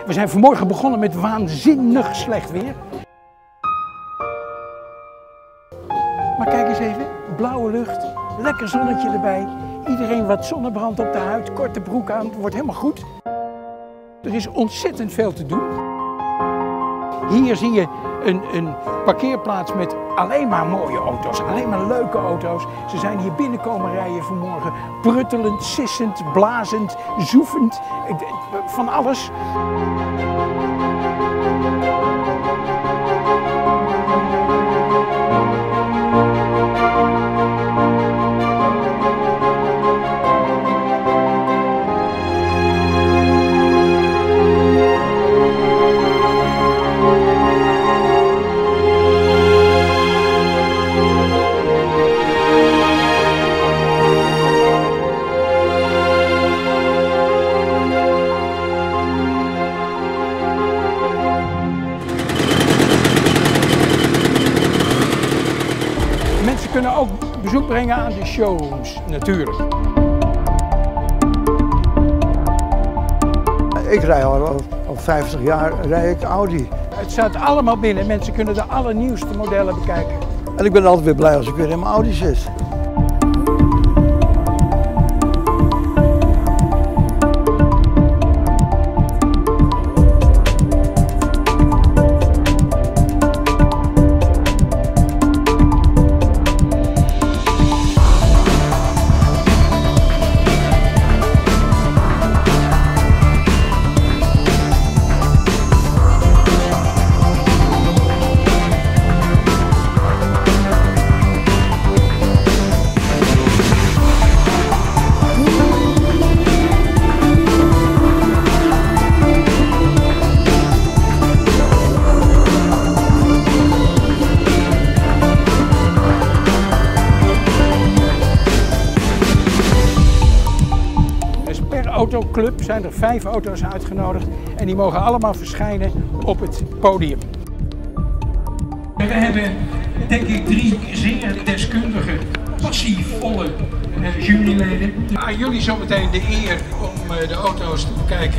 We zijn vanmorgen begonnen met waanzinnig slecht weer. Maar kijk eens even, blauwe lucht, lekker zonnetje erbij. Iedereen wat zonnebrand op de huid, korte broek aan, het wordt helemaal goed. Er is ontzettend veel te doen. Hier zie je een parkeerplaats met alleen maar mooie auto's, alleen maar leuke auto's. Ze zijn hier binnenkomen rijden vanmorgen, pruttelend, sissend, blazend, zoefend, van alles. Mensen kunnen ook bezoek brengen aan de showrooms, natuurlijk. Ik rij al 50 jaar Audi. Het staat allemaal binnen. Mensen kunnen de allernieuwste modellen bekijken. En ik ben altijd weer blij als ik weer in mijn Audi zit. Per autoclub zijn er 5 auto's uitgenodigd en die mogen allemaal verschijnen op het podium. We hebben denk ik 3 zeer deskundige, passievolle juryleden. Aan jullie zometeen de eer om de auto's te bekijken.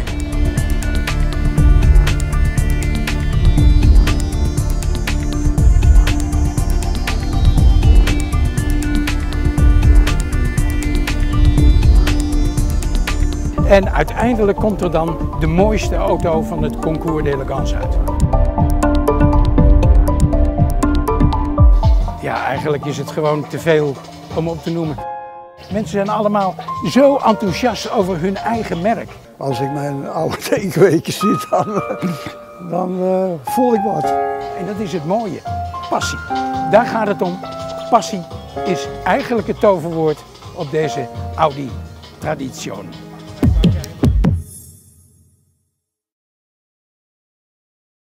En uiteindelijk komt er dan de mooiste auto van het Concours d'Elegance uit. Ja, eigenlijk is het gewoon te veel om op te noemen. Mensen zijn allemaal zo enthousiast over hun eigen merk. Als ik mijn oude tekenweetjes zie, dan voel ik wat. En dat is het mooie. Passie. Daar gaat het om. Passie is eigenlijk het toverwoord op deze Audi Tradizione.